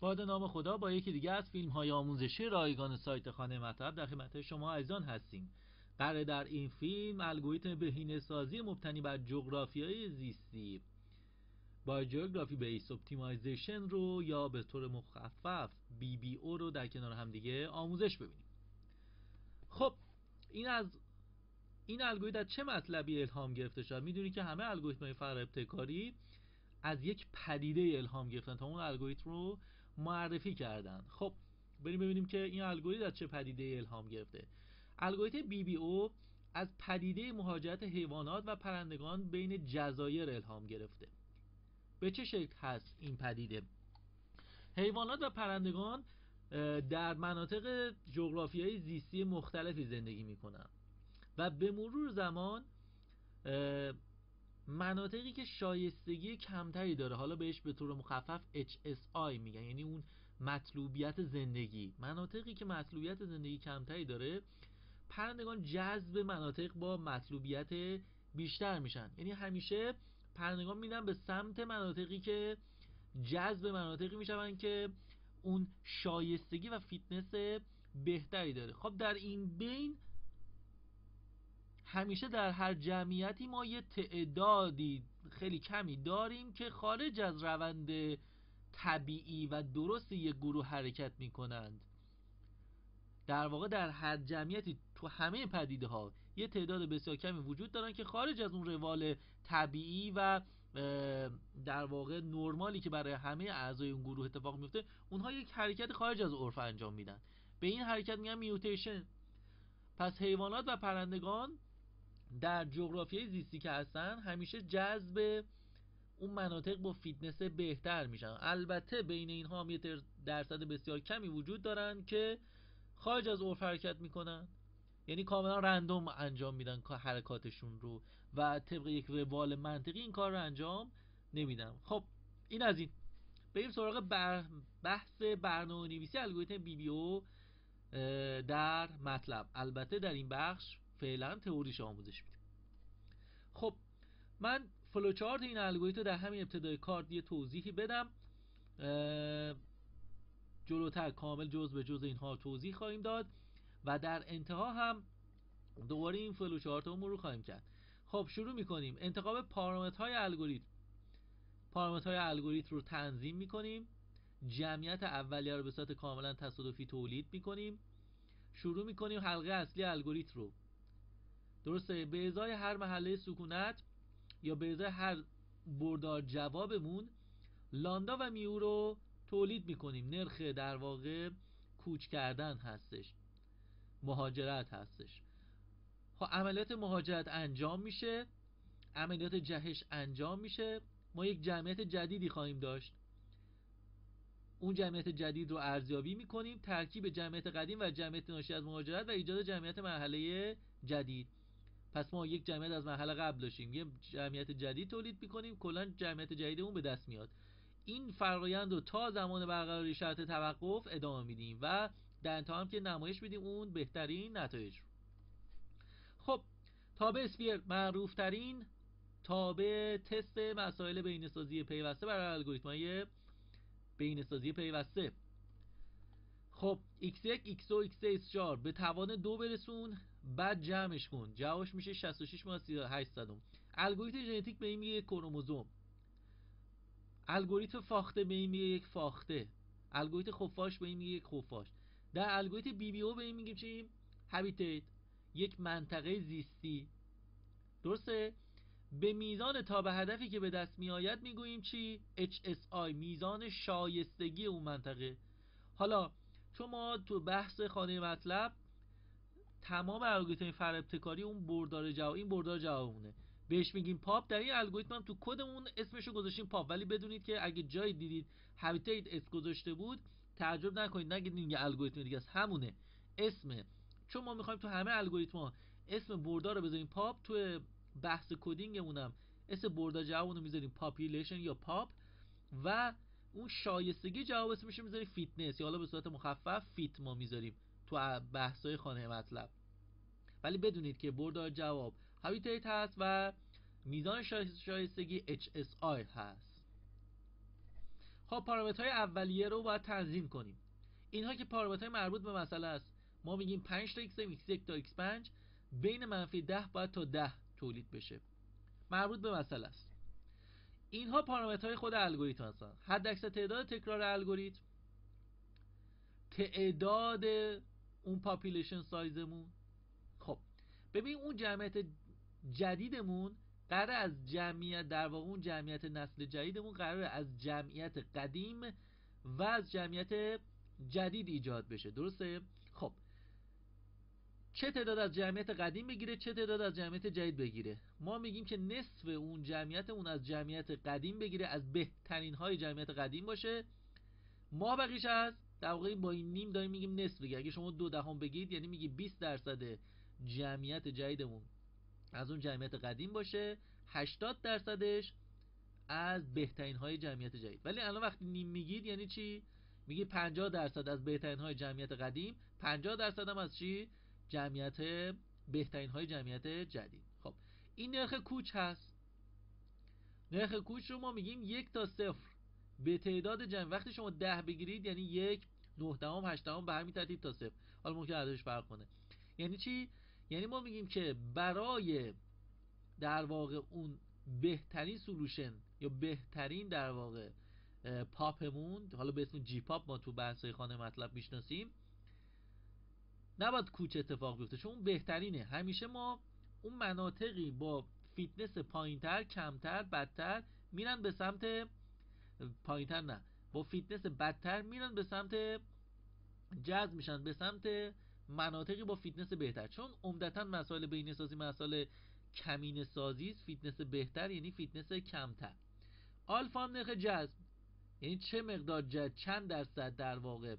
باد نام خدا با یکی دیگه از فیلم‌های آموزشی رایگان سایت خانه مطلب در خدمت شما عزیزان هستیم. قراره در این فیلم الگوریتم بهینه‌سازی مبتنی بر جغرافیای زیستی با جیوگرافی بیس اپتیمایزیشن رو یا به طور مخفف BBO رو در کنار هم دیگه آموزش ببینیم. خب این الگوریتم از چه مطلبی الهام گرفته شد؟ میدونید که همه الگوریتم‌های فرع ابتکاری از یک پدیده الهام گرفتن تا اون الگوریتم رو معرفی کردن. خب بریم ببینیم که این الگوریتم از چه پدیده الهام گرفته. الگوریتم BBO از پدیده مهاجرت حیوانات و پرندگان بین جزایر الهام گرفته. به چه شکل هست این پدیده؟ حیوانات و پرندگان در مناطق جغرافیایی زیستی مختلفی زندگی میکنن و به مرور زمان مناطقی که شایستگی کمتری داره، حالا بهش به طور مخفف HSI میگن، یعنی اون مطلوبیت زندگی، مناطقی که مطلوبیت زندگی کمتری داره، پرندگان جذب مناطق با مطلوبیت بیشتر میشن. یعنی همیشه پرندگان میرن به سمت مناطقی که جذب مناطقی میشن که اون شایستگی و فیتنس بهتری داره. خب در این بین همیشه در هر جمعیتی ما یه تعدادی خیلی کمی داریم که خارج از روند طبیعی و درست یک گروه حرکت میکنند. در واقع در هر جمعیتی تو همه پدیده ها یه تعداد بسیار کمی وجود دارن که خارج از اون روال طبیعی و در واقع نرمالی که برای همه اعضای اون گروه اتفاق میفته، اونها یک حرکت خارج از عرف انجام میدن. به این حرکت میگن میوتیشن. پس حیوانات و پرندگان در جغرافیای زیستی که هستن همیشه جذب اون مناطق با فیتنس بهتر میشن. البته بین اینها هم یه درصد بسیار کمی وجود دارن که خارج از عرف حرکت میکنن، یعنی کاملا رندوم انجام میدن حرکاتشون رو و طبق یک روال منطقی این کار رو انجام نمیدن. خب این از این. بریم سراغ بحث برنامه‌نویسی الگوریتم BBO در مطلب. البته در این بخش فعلا تئوریش آموزش میدیم. خب من فلوچارت این الگوریتم در همین ابتدای کار یه توضیحی بدم، جلوتر کامل جزء به جزء اینها توضیح خواهیم داد و در انتها هم دوباره این فلوچارت رو مرور خواهیم کرد. خب شروع میکنیم. انتخاب پارامترهای الگوریتم. پارامترهای الگوریتم رو تنظیم میکنیم. جمعیت اولیه رو به صورت کاملا تصادفی تولید میکنیم. شروع میکنیم حلقه اصلی الگوریتم رو. درسته، به ازای هر محله سکونت یا به ازای هر بردار جوابمون لاندا و میو رو تولید میکنیم. نرخ در واقع کوچ کردن هستش، مهاجرت هستش. خب عملیات مهاجرت انجام میشه، عملیات جهش انجام میشه. ما یک جمعیت جدیدی خواهیم داشت. اون جمعیت جدید رو ارزیابی میکنیم، ترکیب جمعیت قدیم و جمعیت ناشی از مهاجرت و ایجاد جمعیت مرحله جدید. پس ما یک جمعیت از مرحله قبل داشتیم، یه جمعیت جدید تولید میکنیم، کلا جمعیت جدیدمون به دست میاد. این فرآیند رو تا زمان برقراری شرط توقف ادامه میدیم و در انتها هم که نمایش میدیم اون بهترین نتایج رو. خب تابع اسفیر معروف ترین تابع تست مسائل بهینه‌سازی پیوسته برای الگوریتم‌های بهینه‌سازی پیوسته. خب x1 x2 x4 به توان 2 برسون، بعد جمعش کن، جوابش میشه 66/38. الگوریتم ژنتیک به این میگه یک کروموزوم. الگوریتم فاخته به این میگه یک فاخته. الگوریتم خفاش به این میگه یک خفاش. در الگوریتم BBO به این میگیم چی؟ هابیتیت، یک منطقه زیستی. درسته؟ به میزان تابع هدفی که به دست میآید میگوییم چی؟ HSI، میزان شایستگی اون منطقه. حالا چون ما تو بحث خانه مطلب تمام الگوریتم فرع ابتکاری اون بردار جواب، این بردار جوابمونه، بهش میگیم پاپ. در این الگوریتم هم تو کدمون اسمشو گذاشتیم پاپ، ولی بدونید که اگه جایی دیدید هابیتیت اس گذاشته بود تعجب نکنید، نگید این یه الگوریتم دیگه است، همونه اسمه. چون ما میخوایم تو همه الگوریتم‌ها اسم بردار رو بذاریم پاپ، تو بحث کدینگمون هم اسم بردار جوابمون رو میذاریم پاپولیشن یا پاپ و اون شایستگی جواب اسمش رو میذاریم فیتنس یا حالا به صورت مخفف فیت ما میذاریم تو بحث‌های خانه مطلب. ولی بدونید که بردار جواب هابیتیت هست و میزان شایستگی HSI هست. خب پارامترهای اولیه رو باید تنظیم کنیم. اینها که پارامترهای مربوط به مسئله است. ما میگیم 5 تا x x1 تا x5 بین -10 باید تا 10 تولید بشه، مربوط به مسئله است. اینها پارامترهای خود الگوریتم هستن. حداکثر تعداد تکرار الگوریتم، تعداد اون پاپولیشن سایزمون. خب ببین اون جمعیت جدیدمون قرار از جمعیت، در واقع اون جمعیت نسل جدیدمون قرار از جمعیت قدیم و از جمعیت جدید ایجاد بشه، درسته؟ خب چه تعداد از جمعیت قدیم بگیره، چه تعداد از جمعیت جدید بگیره؟ ما میگیم که نصف اون جمعیت اون از جمعیت قدیم بگیره، از بهترین های جمعیت قدیم باشه. ما بقیش از در واقع با این نیم داریم میگیم نصف بگیره. اگه شما 2/10 بگید یعنی میگی 20% جمعیت جدیدمون از اون جمعیت قدیم باشه، 80%ش از بهترین های جمعیت جدید. ولی الان وقتی نیم میگید یعنی چی؟ میگی 50% از بهترین های جمعیت قدیم، 50% هم از چی؟ جمعیت بهترین های جمعیت جدید. خب این نرخ کوچ هست. نرخ کوچ رو ما میگیم 1 تا 0 به تعداد جمع. وقتی شما 10 بگیرید یعنی 1 9 دهم 8 دهم به همین ترتیب تا 0. حالا ممکن عددش فرق کنه. یعنی چی؟ یعنی ما میگیم که برای در واقع اون بهترین سولوشن یا بهترین در واقع پاپمون، حالا به اسم جی پاپ ما تو بحث‌های خانه مطلب میشناسیم، نباید کوچ اتفاق بیفته چون اون بهترینه. همیشه ما اون مناطقی با فیتنس پایینتر، کمتر، بدتر میرن به سمت پایینتر، نه با فیتنس بدتر میرن به سمت جذب میشن به سمت مناطقی با فیتنس بهتر، چون عمدتا مسائل بینی سازی مسائل کمین سازی است. فیتنس بهتر یعنی فیتنس کمتر. آلفا نرخ جذب، یعنی چه مقدار جذب، چند درصد در واقع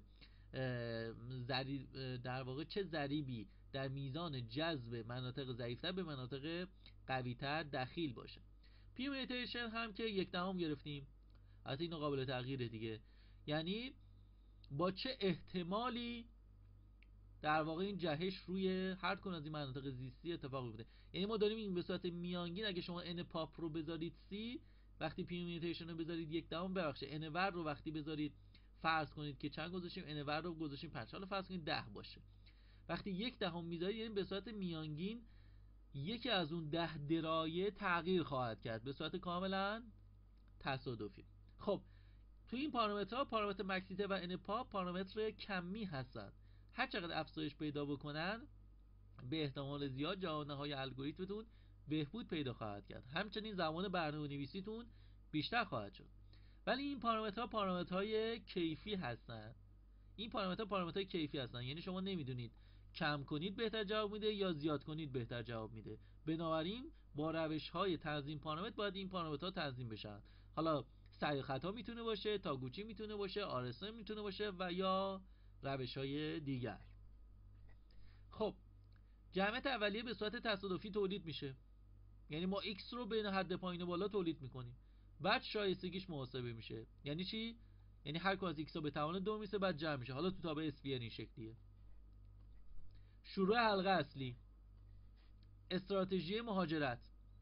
در واقع چه ضریبی در میزان جذب مناطق ضعیفتر به مناطق قویتر دخیل باشه. پیرمیتیشن هم که 1/10 گرفتیم، البته اینو قابل تغییره دیگه، یعنی با چه احتمالی در واقع این جهش روی هر کدوم از این مناطق زیستی اتفاق میفته. یعنی ما داریم این به صورت میانگین، اگه شما n پاپ رو بذارید 30، وقتی پیرمیتیشن رو بذارید 1/10، ببخشید n ور رو وقتی بذارید، فرض کنید که چند گذاشتیم، n ور رو گذاشتیم 5، حالا فرض کنید 10 باشه. وقتی 1/10 میذارید یعنی به صورت میانگین یکی از اون 10 درایه تغییر خواهد کرد به صورت کاملا تصادفی. خب تو این پارامترها، پارامتر مکسیته و n پاپ پارامتر کمی هستن. هر چقدر افزایش پیدا بکنن به احتمال زیاد جوانه‌های الگوریتمتون بهبود پیدا خواهد کرد. همچنین زمان برنامه‌نویسیتون بیشتر خواهد شد. ولی این پارامترها پارامترهای کیفی هستن. این پارامترهای کیفی هستن، یعنی شما نمیدونید کم کنید بهتر جواب میده یا زیاد کنید بهتر جواب میده. بنابراین با روش‌های تنظیم پارامتر باید این پارامترها تنظیم بشن. حالا سعی خطا میتونه باشه، تاگوچی میتونه باشه، RSA میتونه باشه و یا روش‌های دیگر. خب جمعیت اولیه به صورت تصادفی تولید میشه، یعنی ما x رو بین حد پایین و بالا تولید میکنیم، بعد شایستگیش محاسبه میشه. یعنی چی؟ یعنی هر کدوم از x ها به توان 2 میشه بعد جمع میشه. حالا تو تابع اسفیر این شکلیه. شروع حلقه اصلی، استراتژی مهاجرت.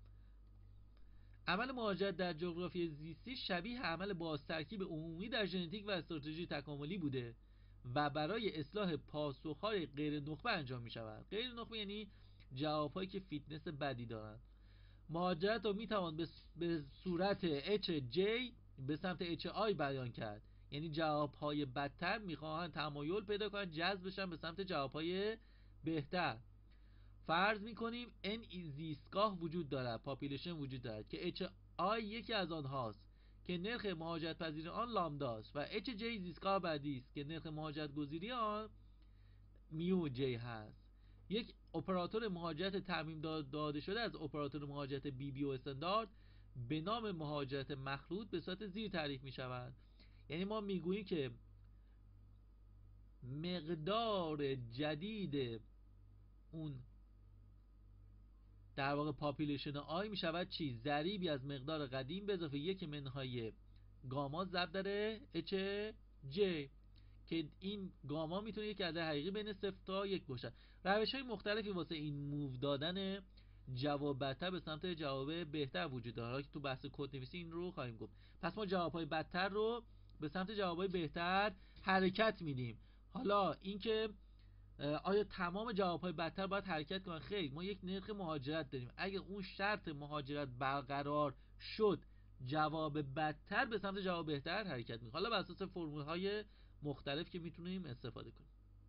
عمل مهاجرت در جغرافی زیستی شبیه عمل بازترکیب عمومی در ژنتیک و استراتژی تکاملی بوده و برای اصلاح پاسخهای غیر نخبه انجام می شود. غیر نخبه یعنی جوابهایی که فیتنس بدی دارند. مهاجرت رو می توان به صورت HJ به سمت HI بیان کرد، یعنی جوابهای بدتر میخواهند تمایل پیدا کنند جذب بشن به سمت جوابهای بهتر. فرض میکنیم n زیستگاه وجود دارد، پاپولیشن وجود دارد که HI یکی از آنهاست که نرخ مهاجرت پذیری آن لامدا است و HJ زیستگاه بعدی است که نرخ مهاجرت گذیری آن میو جی هست. یک اپراتور مهاجرت تعمیم داده شده از اپراتور مهاجرت بی بی و استاندارد به نام مهاجرت مخلوط به صورت زیر تعریف می شود. یعنی ما میگوییم که مقدار جدید اون در واقع پاپولیشن آی می شود چی؟ ضریبی از مقدار قدیم به اضافه یک منهای گاما ضرب در اچ جی که این گاما میتونه یک عدد حقیقی بین 0 تا 1 باشه. روش های مختلفی واسه این موو دادن جواب بدتر به سمت جواب بهتر وجود داره که تو بحث کد نویسی این رو خواهیم گفت. پس ما جواب های بدتر رو به سمت جوابای بهتر حرکت میدیم. حالا اینکه آیا تمام جوابهای بدتر باید حرکت کنن؟ خیر، ما یک نرخ مهاجرت داریم. اگر اون شرط مهاجرت برقرار شد، جواب بدتر به سمت جواب بهتر حرکت میکنه. حالا بر اساس فرمول‌های مختلف که میتونیم استفاده کنیم.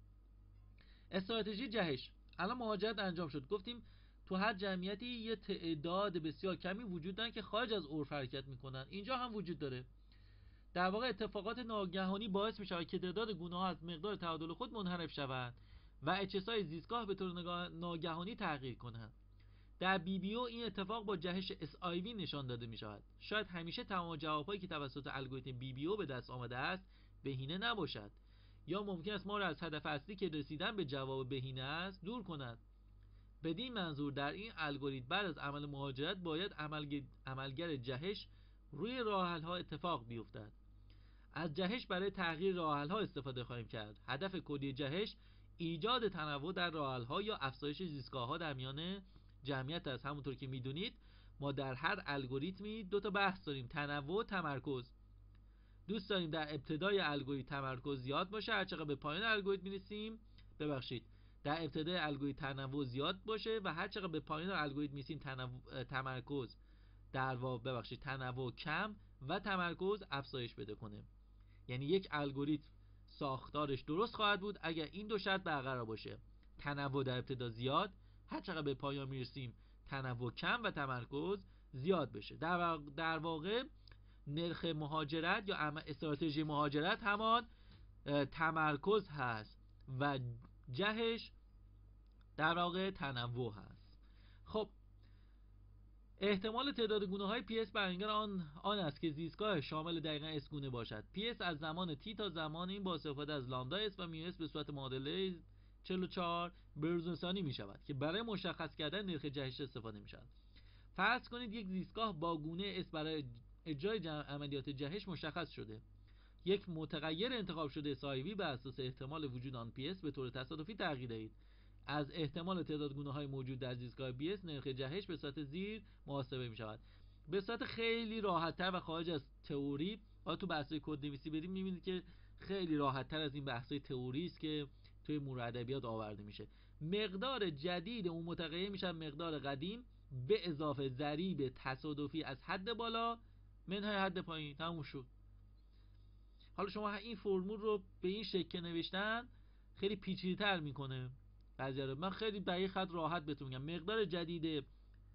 استراتژی جهش. الان مهاجرت انجام شد، گفتیم تو هر جمعیتی یه تعداد بسیار کمی وجود دارن که خارج از عرف حرکت میکنن. اینجا هم وجود داره. در واقع اتفاقات ناگهانی باعث میشه که تعداد گونه‌ها از مقدار تعادل خود منحرف شوند و اچس‌های زیستگاه به طور ناگهانی تغییر کنند. در BBO این اتفاق با جهش SIV نشان داده می شود. شاید همیشه تمام جوابهایی که توسط الگوریتم BBO به دست آمده است بهینه نباشد، یا ممکن است ما را از هدف اصلی که رسیدن به جواب بهینه است دور کند. بدین منظور در این الگوریتم بعد از عمل مهاجرت باید عملگر جهش روی راه‌حل‌ها اتفاق بیفتد. از جهش برای تغییر راه‌حل‌ها استفاده خواهیم کرد. هدف کلی جهش ایجاد تنوع در راه‌حل‌ها یا افزایش زیستگاه‌ها در میان جمعیت است. همونطور که میدونید ما در هر الگوریتمی دو تا بحث داریم، تنوع و تمرکز. دوست داریم در ابتدای الگوریتم تمرکز زیاد باشه، هر چقدر به پایان الگوریتم میرسیم در ابتدای الگوریتم تنوع زیاد باشه و هر چقدر به پایان الگوریتم میرسیم تمرکز تنوع کم و تمرکز افزایش بده کنه. یعنی یک الگوریتم ساختارش درست خواهد بود اگر این دو شرط برقرار باشه: تنوع در ابتدا زیاد، هر چقدر به پایان میرسیم تنوع کم و تمرکز زیاد بشه. در واقع نرخ مهاجرت یا استراتژی مهاجرت همان تمرکز هست و جهش در واقع تنوع هست. خب احتمال تعداد گونه‌های PS برانگیخته آن است که زیستگاه شامل دقیقاً S گونه باشد. PS از زمان T تا زمان این با استفاده از لامدا S و میو S به صورت معادله 44 به‌روزرسانی می شود که برای مشخص کردن نرخ جهش استفاده می شود. فرض کنید یک زیستگاه با گونه S برای اجرای عملیات جهش مشخص شده. یک متغیر انتخاب شده SIV بر اساس احتمال وجود آن PS به طور تصادفی تغییر دهید. از احتمال تعداد گونه‌های موجود در زیستگاه BS نرخ جهش به صورت زیر محاسبه می شود. به صورت خیلی راحت‌تر و خارج از تئوری، حالا تو بحث‌های کدنویسی بریم می‌بینید که خیلی راحت‌تر از این بحث‌های تئوری است که توی مور ادبیات آورده میشه. مقدار جدید اون متغیر میشه مقدار قدیم به اضافه ضریب تصادفی از حد بالا منهای حد پایین. تموم شد. حالا شما این فرمول رو به این شکل نوشتن خیلی پیچیده‌تر میکنه قضیه رو. من خیلی دقیق خط راحت بهتون میگم. مقدار جدید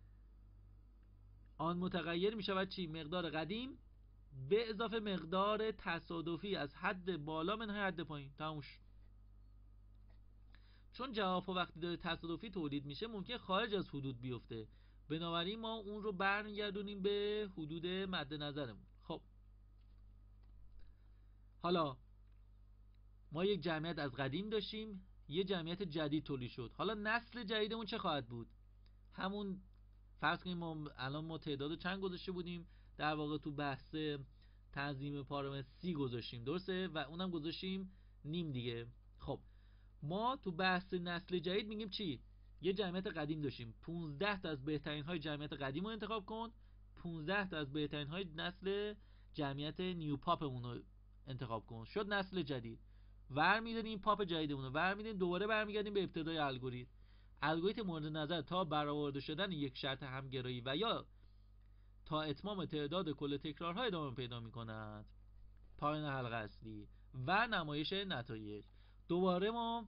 آن متغیر میشود چی؟ مقدار قدیم به اضافه مقدار تصادفی از حد بالا منهای حد پایین. تموم شد. چون جواب وقتی داره تصادفی تولید میشه ممکن خارج از حدود بیفته، بنابراین ما اون رو برمیگردونیم به حدود مد نظرمون. خب حالا ما یک جمعیت از قدیم داشتیم، یه جمعیت جدید تولید شد. حالا نسل جدیدمون چه خواهد بود؟ همون فرض کنیم الان ما تعدادو چند گذاشته بودیم؟ در واقع تو بحث تنظیم پارامتر 30 گذاشتیم، درسته؟ و اونم گذاشتیم نیم دیگه. خب ما تو بحث نسل جدید میگیم چی؟ یه جمعیت قدیم داشتیم، 15 تا از بهترین های جمعیت قدیم رو انتخاب کن، 15 تا از بهترین های نسل جمعیت نیو پاپمون رو انتخاب کن. شد نسل جدید. ورمیداریم پاپ جدیدمون رو ورمیدیم، دوباره برمیگردیم به ابتدای الگوریتم مورد نظر تا برآورده شدن یک شرط همگرایی و یا تا اتمام تعداد کل تکرارها ادامه پیدا می‌کند. پایان حلقه اصلی و نمایش نتایج. دوباره ما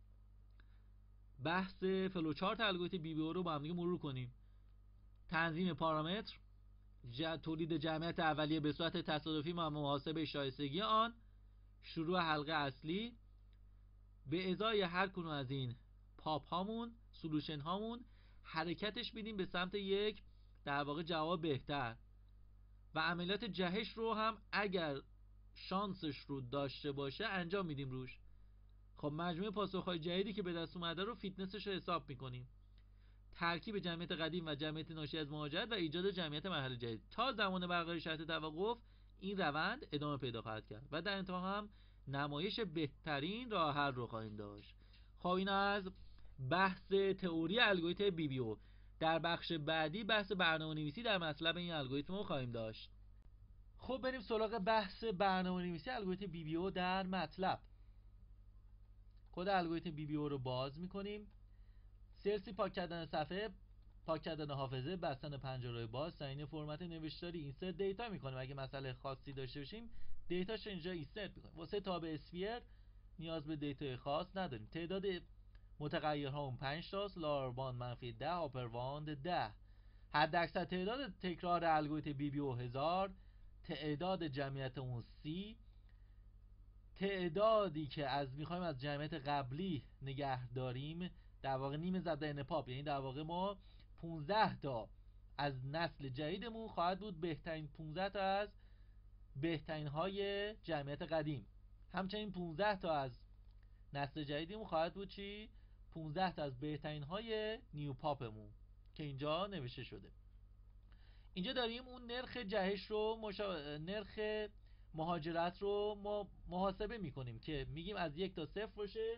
بحث فلوچارت الگوریتم BBO رو با هم دیگه مرور کنیم. تنظیم پارامتر، تولید جمعیت اولیه به صورت تصادفی و محاسبه شایستگی آن، شروع حلقه اصلی، به ازای هر کدوم از این پاپ هامون، سولوشن هامون حرکتش میدیم به سمت یک در واقع جواب بهتر و عملیات جهش رو هم اگر شانسش رو داشته باشه انجام میدیم روش. خب مجموعه پاسخهای جدیدی که به دست اومده رو فیتنسش رو حساب میکنیم. ترکیب جمعیت قدیم و جمعیت ناشی از مهاجرت و ایجاد جمعیت مرحله جدید تا زمان برقراری شرط توقف این روند ادامه پیدا خواهد کرد و در انتها هم نمایش بهترین راه حل رو خواهیم داشت. خب این از بحث تئوری الگوریتم BBO. در بخش بعدی بحث برنامه‌نویسی در مطلب این الگوریتم رو خواهیم داشت. خب بریم سراغ بحث برنامه‌نویسی الگوریتم بی بی او در مطلب. کد الگوریتم بی بی او رو باز می‌کنیم. سلسی پاک کردن صفحه، پاک کردن حافظه، بستن پنجره باز، تعیین فرمت نوشتاری، اینسرت دیتا می‌کنیم. اگه مسئله خاصی داشته باشیم دیتاش اینجا اینسرت می‌کنیم. واسه تاب اسفیر نیاز به دیتا خاص نداریم. تعداد متغیرها اون 5 تاست. لاروان -10، آپرواند 10. حداکثر تعداد تکرار الگوریتم بی بی او 1000. تعداد جمعیت اون 30. تعدادی که میخوایم از جمعیت قبلی نگه داریم در واقع نیم ضرب در پاپ، یعنی در واقع ما 15 تا از نسل جدیدمون خواهد بود بهترین 15 تا از بهترین های جمعیت قدیم. همچنین 15 تا از نسل جدیدمون خواهد بود چی؟ 15 تا از بهترین های نیو پاپمون که اینجا نوشته شده. اینجا داریم اون نرخ جهش رو نرخ مهاجرت رو ما محاسبه میکنیم که میگیم از 1 تا 0 باشه،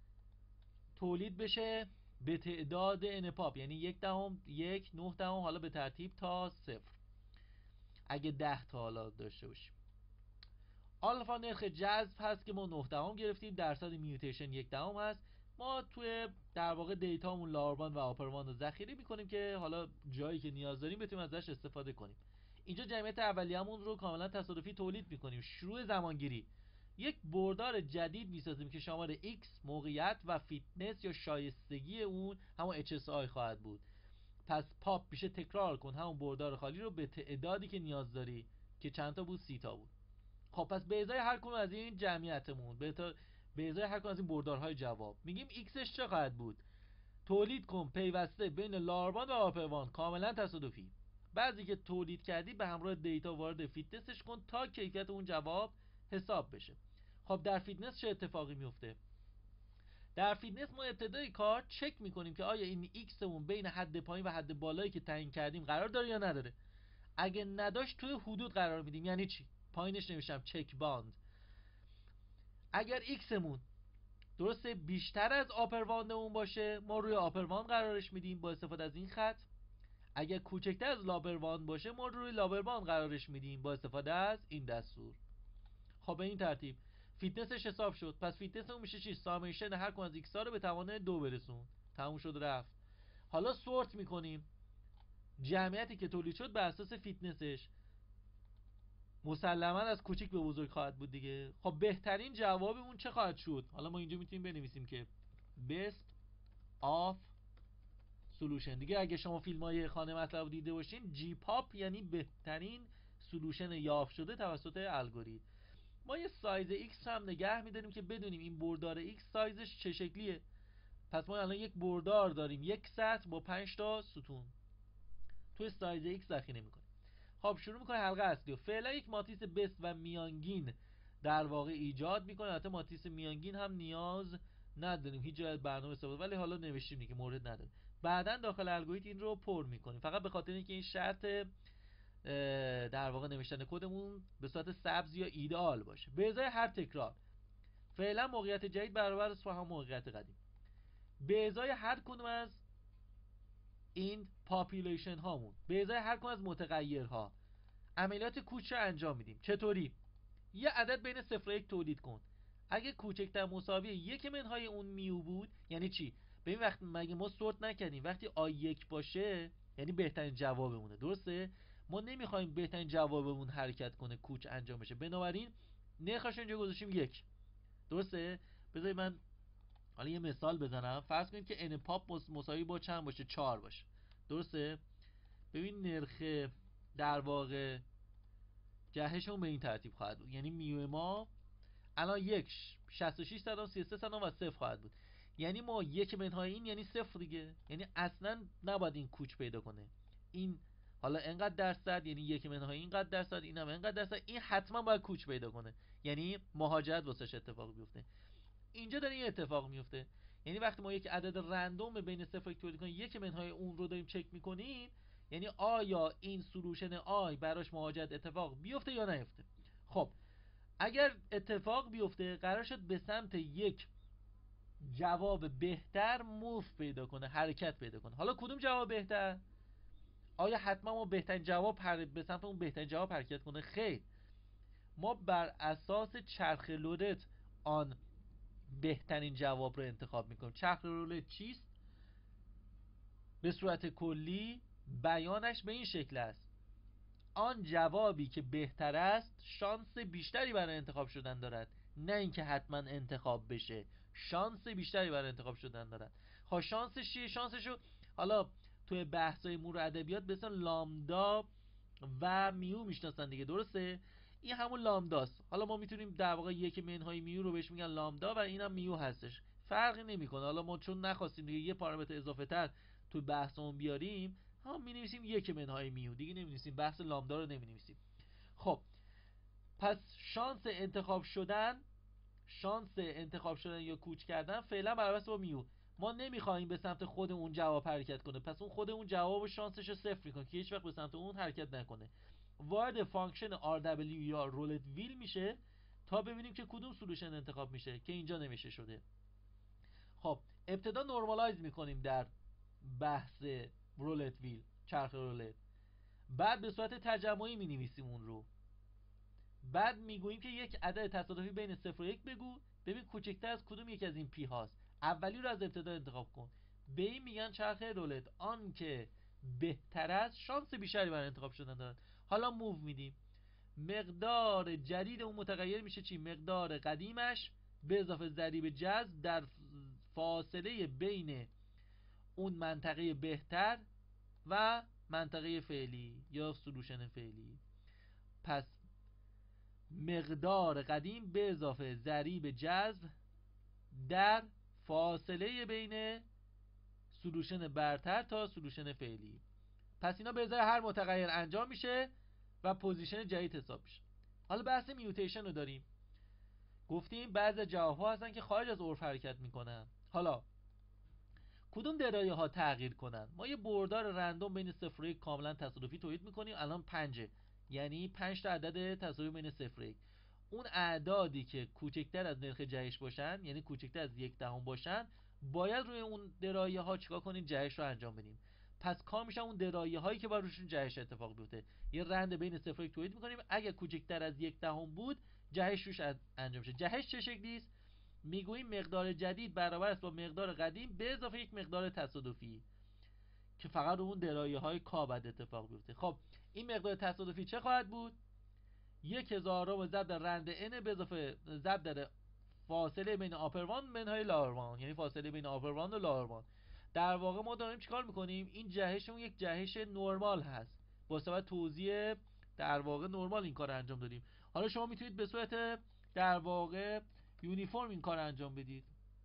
تولید بشه به تعداد n پاپ، یعنی 1 دهم 1 9 دهم حالا به ترتیب تا 0 اگه 10 تا حالا داشته باشیم. آلفا نرخ جذب هست که ما 9 دهم گرفتیم، درصد میوتیشن 1 دهم هست. ما توی در واقع دیتامون لاروان و آپرواند رو ذخیره میکنیم که حالا جایی که نیاز داریم بتونیم ازش استفاده کنیم. اینجا جمعیت اولیه‌مون رو کاملا تصادفی تولید میکنیم. شروع زمانگیری یک بردار جدید میسازیم که شمار X موقعیت و فیتنس یا شایستگی اون همون HSI خواهد بود. پس پاپ میشه تکرار کن همون بردار خالی رو به تعدادی که نیاز داری که چند تا بود 30 تا بود. خب پس به ازای هر کدوم از این جمعیتمون به ازای هر کدوم از این بردارهای جواب میگیم Xش چه خواهد بود. تولید کن پیوسته بین لاروان و آپروان کاملا تصادفی. بعضی که تولید کردی به همراه دیتا وارد فیتنسش کن تا کیفیت اون جواب حساب بشه. خب در فیتنس چه اتفاقی میفته؟ در فیتنس ما ابتدای کار چک میکنیم که آیا این ایکسمون بین حد پایین و حد بالایی که تعیین کردیم قرار داره یا نداره. اگه نداشت توی حدود قرار میدیم. یعنی چی؟ پایینش نوشتم چک باند. اگر ایکسمون درسته بیشتر از آپرواندمون باشه ما روی آپرواند قرارش میدیم با استفاده از این خط. اگر کوچکتر از لابرواند باشه ما روی لابرواند قرارش میدیم با استفاده از این دستور. خب به این ترتیب فیتنسش حساب شد. پس فیتنسمون میشه چی؟ سامیشن هر کدوم از ایکس ها رو به توان 2 برسون. تموم شد رفت. حالا سورت میکنیم جمعیتی که تولید شد بر اساس فیتنسش. مسلما از کوچیک به بزرگ خواهد بود دیگه. خب بهترین جوابمون چه خواهد شد؟ حالا ما اینجا میتونیم بنویسیم که best of solution. دیگه اگه شما فیلم های خانه مطلب دیده باشین جی پاپ یعنی بهترین سولوشن یافت شده توسط الگوریتم. ما یه سایز X هم نگه میداریم که بدونیم این بردار X سایزش چه شکلیه. پس ما الان یک بردار داریم یک سطح با 5 تا ستون توی سایز X ذخیره میکنیم. خب شروع میکنه حلقه اصلی و فعلا یک ماتریس بست و میانگین در واقع ایجاد میکنه. البته ماتریس میانگین هم نیاز نداریم هیچ جای برنامه استفاده، ولی حالا نوشتیم دیگه مورد نداره. بعداً داخل الگوریتم این رو پر میکنیم فقط به خاطر اینکه این شرط در واقع نوشتن کدمون به صورت سبز یا ایدئال باشه. به ازای هر تکرار فعلا موقعیت جدید برابر است با هم موقعیت قدیم. به ازای هر کدوم از این پاپولیشن هامون، به ازای هر کدوم از متغیرها عملیات کوچ رو انجام میدیم. چطوری؟ یه عدد بین 0 و 1 تولید کن. اگه کوچکتر مساوی یک منهای اون میو بود یعنی چی؟ ببین وقتی مگه ما سورت نکردیم وقتی آی1 باشه یعنی بهترین جوابمونه. درسته؟ ما نمیخوایم بهترین جوابمون حرکت کنه کوچ انجام بشه، بنابراین نرخش اینجا گذاشتیم 1. درسته؟ بذارید من حالا یه مثال بزنم. فرض کنید که n پاپ مساوی با چند باشه؟ 4 باشه. درسته؟ ببین نرخ در واقع جهشمون به این ترتیب خواهد بود. یعنی میو ما الان 1.66 صدام 33 صدام و 0 خواهد بود. یعنی ما یک منهای این یعنی 0 دیگه. یعنی اصلا نباید این کوچ پیدا کنه. این حالا انقدر درصد یعنی یک منهای اینقدر درصد، اینم انقدر درصد، این حتما باید کوچ پیدا کنه. یعنی مهاجرت واسش اتفاق بیفته. اینجا داره این اتفاق میفته. یعنی وقتی ما یک عدد رندوم بین 0 و 1 تولید کنیم یک منهای اون رو داریم چک میکنیم، یعنی آیا این سولوشن آی براش مهاجرت اتفاق بیفته یا نیفته. خب اگر اتفاق بیفته قرار شد به سمت یک جواب بهتر موف پیدا کنه، حرکت پیدا کنه. حالا کدوم جواب بهتر؟ آیا حتما ما بهترین جواب به سمت اون بهترین جواب حرکت کنه؟ خیر، ما بر اساس چرخ رولت آن بهترین جواب رو انتخاب میکنیم. چرخ رولت چیست؟ به صورت کلی بیانش به این شکل است: آن جوابی که بهتر است شانس بیشتری برای انتخاب شدن دارد، نه اینکه حتما انتخاب بشه، شانس بیشتری برای انتخاب شدن دارد. خب شانسش چیه؟ شانسشو حالا توی بحث‌های مور ادبیات به اسم لامدا و میو میشناسن دیگه، درسته؟ این همون لامداست. حالا ما میتونیم در واقع یک منهای میو رو بهش میگن لامدا و اینم میو هستش، فرقی نمیکنه. حالا ما چون نخواستیم دیگه یه پارامتر اضافه تر تو بحثمون بیاریم، هم می‌نویسیم یک منهای میو، دیگه نمی‌نویسیم بحث لامدا رو نمی‌نویسیم. خب پس شانس انتخاب شدن یا کوچ کردن فعلا برابر با میو. ما نمیخوایم به سمت خود اون جواب حرکت کنه، پس اون خود اون جواب شانسش رو صفر میکنه که هیچ وقت به سمت اون حرکت نکنه. وارد فانکشن RW یا رولت ویل میشه تا ببینیم که کدوم سولوشن انتخاب میشه که اینجا نمیشه شده. خب ابتدا نورمالایز میکنیم در بحث رولت ویل، چرخ رولت. بعد به صورت تجمعی می نویسیم اون رو. بعد میگوییم که یک عدد تصادفی بین 0 و 1 بگو، ببین کوچکتر از کدوم یک از این پی هاست، اولی رو از ابتدا انتخاب کن. به این میگن چرخ رولت. آن که بهتر است شانس بیشتری برای انتخاب شدن دارد. حالا موو میدیم، مقدار جدید اون متغیر میشه چی؟ مقدار قدیمش به اضافه ضریب جذب در فاصله بین اون منطقه بهتر و منطقه فعلی یا سولوشن فعلی. پس مقدار قدیم به اضافه ضریب جذب در فاصله بین سولوشن برتر تا سولوشن فعلی. پس اینا به ازای هر متغیر انجام میشه و پوزیشن جدید حساب میشه. حالا بحث میوتیشن رو داریم. گفتیم بعضی جواب‌ها هستن که خارج از عرف حرکت میکنن. حالا کدوم درایه ها تغییر کنن؟ ما یه بردار رندوم بین 0 و 1 کاملا تصادفی تولید میکنیم. الان 5، یعنی 5 تا عدد تصادفی بین 0 و 1. اون اعدادی که کوچکتر از نرخ جهش باشن، یعنی کوچکتر از 1/10 باشن، باید روی اون درایه ها چیکار کنیم؟ جهش رو انجام بدیم. پس کام میشن اون درایه هایی که باید روشون جهش اتفاق بیفته. یه رند بین 0 و 1 تولید میکنیم، اگه کوچکتر از 1/10 بود جهش روش انجام شه. جهش چه شکلی است؟ میگوییم مقدار جدید برابر است با مقدار قدیم به اضافه یک مقدار تصادفی که فقط اون درایه های کا بعد اتفاق بیفته. خب این مقدار تصادفی چه خواهد بود؟ 1000 ضرب در رند n به اضافه ضرب در فاصله بین آپروان منهای لاروان، یعنی فاصله بین آپروان و لاروان. در واقع ما داریم چیکار میکنیم؟ این جهشمون یک جهش نرمال هست، با سبب توزیع در واقع نرمال این کار رو انجام دادیم. حالا شما میتونید به صورت در واقع یونیفرم این کار انجام بدید،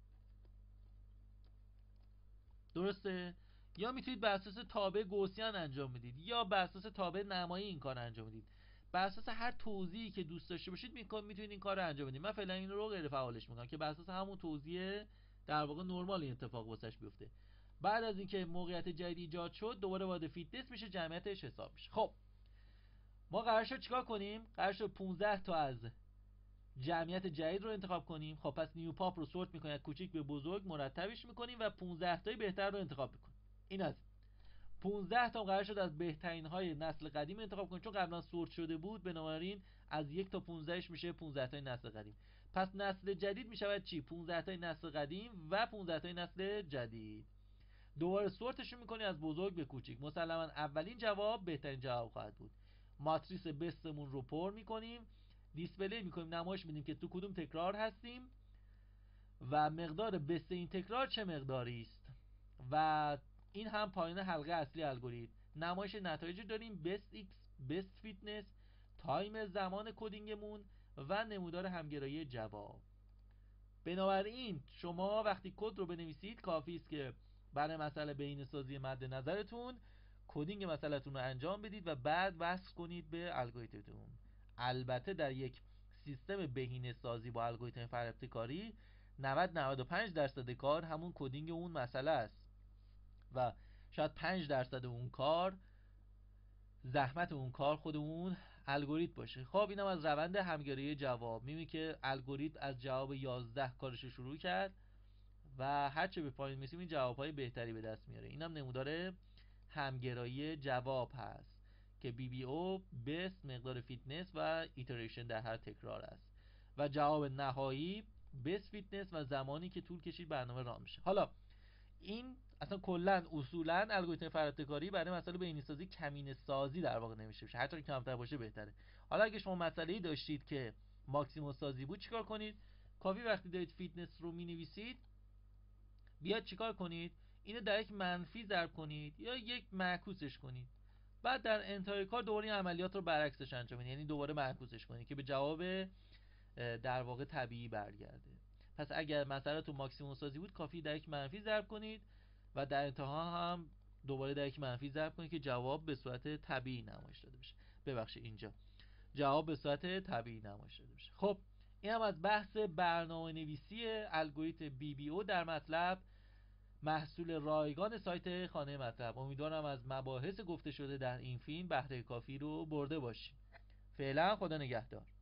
درسته؟ یا میتونید بر اساس تابع گوسیان انجام بدید، یا بر اساس تابع نمایی این کار انجام بدید. بر اساس هر توضیحی که دوست داشته باشید میتونید این کار رو انجام بدید. من فعلا این رو غیر فعالش میکنم که بر اساس همون توضیح در واقع نرمال این اتفاق واسش بیفته. بعد از اینکه موقعیت جدید ایجاد شد دوباره وارد فیتنس میشه، جمعیتش حساب میشه. خب ما قرار شد چیکار کنیم؟ قرار شد 15 تا از جمعیت جدید رو انتخاب کنیم. خب پس نیو پاپ رو سورت میکنیم، از کوچیک به بزرگ مرتبش میکنیم و 15 تای بهتر رو انتخاب میکنیم. این از 15 تا قرار شد از بهترین های نسل قدیم انتخاب کنیم، چون قبلا سورت شده بود، بنابراین از 1 تا 15ش میشه 15 تای نسل قدیم. پس نسل جدید میشود چی؟ 15 تای نسل قدیم و 15 تای نسل جدید. دوباره سورتشون میکنیم از بزرگ به کوچیک. مسلما اولین جواب بهترین جواب خواهد بود. ماتریس بستمون رو پر میکنیم، دیسپلی میکنیم، نمایش میدیم که تو کدوم تکرار هستیم و مقدار بست این تکرار چه مقداری است. و این هم پایان حلقه اصلی الگوریتم. نمایش نتایج داریم: best x، best fitness، تایم زمان کدینگمون و نمودار همگرایی جواب. بنابراین شما وقتی کد رو بنویسید کافی است که برای مسئله بهینه‌سازی مد نظرتون کدینگ مسئله‌تون رو انجام بدید و بعد وصل کنید به الگوریتمتون. البته در یک سیستم بهینه‌سازی با الگوریتم فرابطه‌کاری 90-95% کار همون کدینگ اون مسئله است و شاید 5% اون کار، زحمت اون کار، خود اون الگوریتم باشه. خب اینم از روند همگرایی جواب. میبینی که الگوریتم از جواب 11 کارش شروع کرد و هرچه به پایین میسیم این جوابهای بهتری به دست میاره. اینم نمودار همگرایی جواب هست که BBO best مقدار فیتنس و ایتریشن در هر تکرار است و جواب نهایی best فیتنس و زمانی که طول کشید برنامه ران میشه. حالا این اصلا کلا اصولا الگوریتم فراتکاری برای مسئله بینی سازی کمینه سازی در واقع نمیشه بشه، هر کمتر باشه بهتره. حالا اگه شما مسئله‌ای داشتید که ماکسیموم سازی بود چیکار کنید؟ کافی وقتی دارید فیتنس رو مینویسید بیاد چیکار کنید؟ اینو در یک منفی ضرب کنید یا یک معکوسش کنید، بعد در انتهای کار دوباره این عملیات رو برعکسش انجام بدید، یعنی دوباره معکوسش کنید که به جواب در واقع طبیعی برگرده. پس اگر مسئله تو ماکسیموم سازی بود کافی در یک منفی ضرب کنید و در انتها هم دوباره در یک منفی ضرب کنید که جواب به صورت طبیعی نمایش داده بشه. ببخشید اینجا جواب به صورت طبیعی نمایش داده بشه. خب این هم از بحث برنامه نویسی الگوریتم BBO در مطلب، محصول رایگان سایت خانه مطلب. امیدوارم از مباحث گفته شده در این فیلم بهره کافی رو برده باشید. فعلا خدا نگهدار.